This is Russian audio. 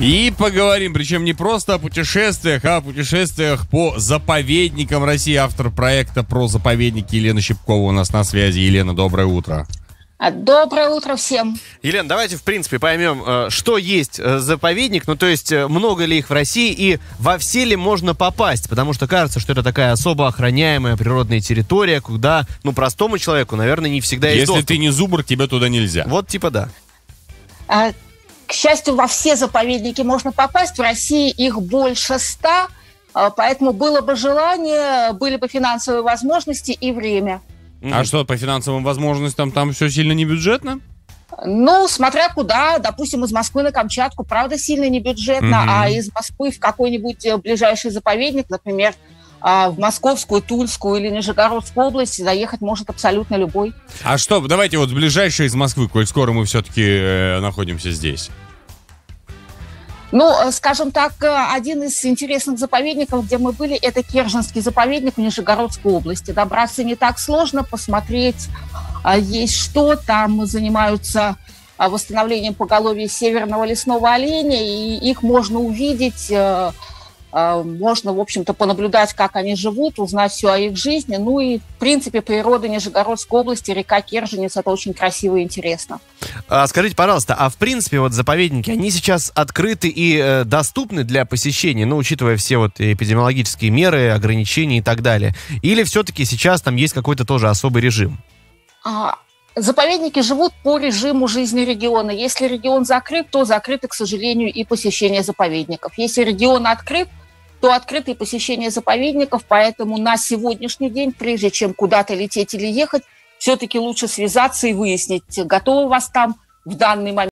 И поговорим, причем не просто о путешествиях, а о путешествиях по заповедникам России. Автор проекта про заповедники Елена Щипкова у нас на связи. Елена, доброе утро. Доброе утро всем. Елена, давайте, в принципе, поймем, что есть заповедник, ну, то есть, много ли их в России и во все ли можно попасть, потому что кажется, что это такая особо охраняемая природная территория, куда, ну, простому человеку, наверное, не всегда есть доступ. Если ты не зубр, тебе туда нельзя. Вот типа да. К счастью, во все заповедники можно попасть, в России их больше 100, поэтому было бы желание, были бы финансовые возможности и время. А что, по финансовым возможностям там все сильно не бюджетно? Ну, смотря куда, допустим, из Москвы на Камчатку, правда, сильно не бюджетно, а из Москвы в какой-нибудь ближайший заповедник, например, в Московскую, Тульскую или Нижегородскую область заехать может абсолютно любой. А что, давайте вот ближайший из Москвы, коль скоро мы все-таки находимся здесь. Ну, скажем так, один из интересных заповедников, где мы были, это Керженский заповедник в Нижегородской области. Добраться не так сложно, посмотреть есть что. Там занимаются восстановлением поголовья северного лесного оленя, и их можно увидеть, можно, в общем-то, понаблюдать, как они живут, узнать все о их жизни. Ну и, в принципе, природа Нижегородской области, река Керженец, это очень красиво и интересно. Скажите, пожалуйста, а в принципе вот заповедники, они сейчас открыты и доступны для посещения, ну, учитывая все вот эпидемиологические меры, ограничения и так далее? Или все-таки сейчас там есть какой-то тоже особый режим? Заповедники живут по режиму жизни региона. Если регион закрыт, то закрыто, к сожалению, и посещение заповедников. Если регион открыт, то открыто и посещение заповедников. Поэтому на сегодняшний день, прежде чем куда-то лететь или ехать, все-таки лучше связаться и выяснить, готовы вас там в данный момент